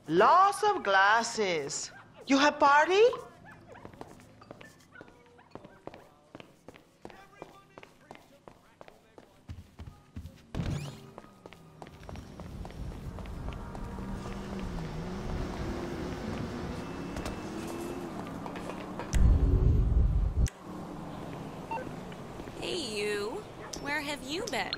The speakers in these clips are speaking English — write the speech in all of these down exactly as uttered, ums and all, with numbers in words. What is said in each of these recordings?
Lots of glasses. You have party? Hey, you. Where have you been?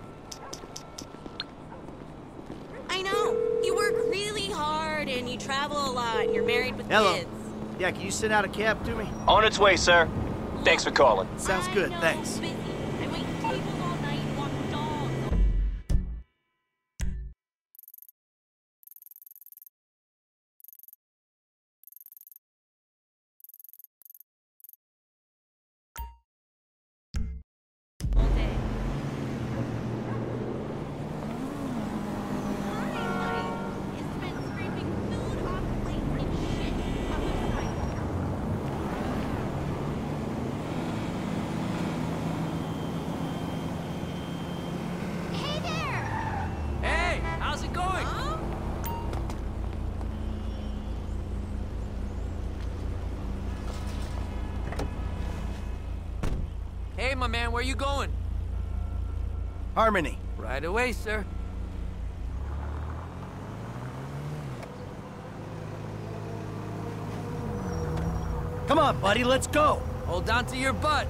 I know. You work really hard and you travel a lot and you're married with Hello. kids. Yeah, can you send out a cab to me? On its way, sir. Thanks for calling. Sounds I good, know, thanks. busy. I wait tables all night and walk dogs. All day. My life is spent scraping food off plates and shit off the sidewalk. Hey there! Hey, how's it going? Huh? Hey, my man, where you going? Harmony. Right away, sir. Come on, buddy, let's go. Hold on to your butt.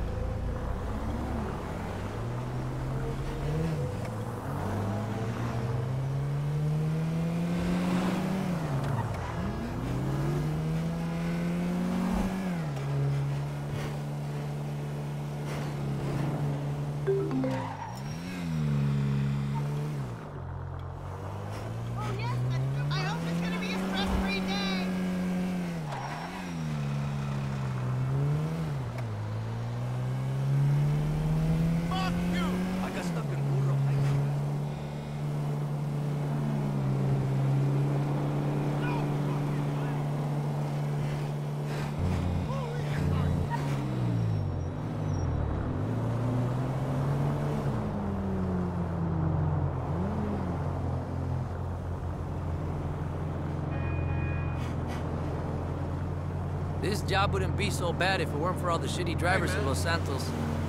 Oh, yes, I hope it's gonna be a stress-free day. Fuck you! I got stuck in Burro Heights. This job wouldn't be so bad if it weren't for all the shitty drivers in Los Santos.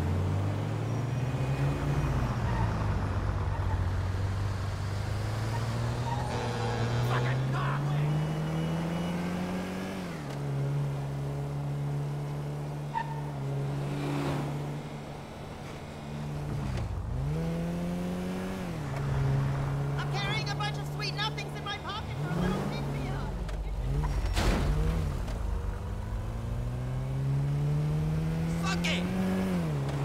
I'm carrying a bunch of sweet nothings in my pocket for a little pick-me-up. Suck it!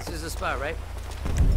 This is the spot, right?